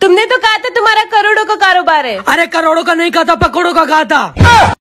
तुमने तो कहा था तुम्हारा करोड़ों का कारोबार है। अरे करोड़ों का नहीं कहा था, पकौड़ों का कहा था।